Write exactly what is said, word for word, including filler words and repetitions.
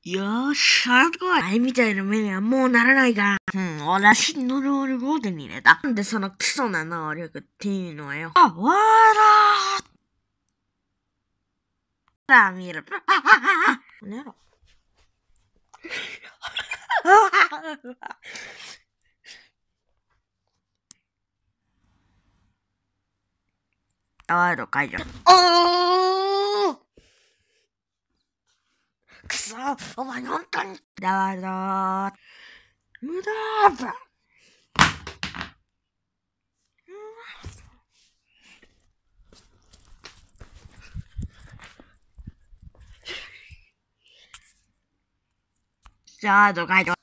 よーし、早く来い。あれみたいな目にはもうならないから。うん、俺は真の能力を手に入れた。なんでそのクソな能力っていうのはよ。あ、わーらー。さあ、見る。あ、あ、あ、あ。この野郎。ワード解除。おーくそお前本当にだワールドー無駄ーワード解除。